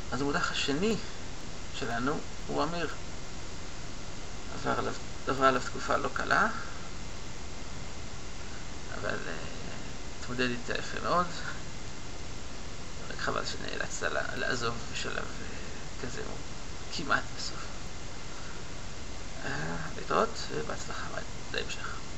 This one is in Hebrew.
אז המודח השני שלנו הוא אמיר. עברה עליו תקופה לא קלה, אבל התמודד איתה יפה מאוד. רק חבל שנאלצת לעזוב בשלב כזה כמעט בסוף. להתראות ובהצלחה בהמשך.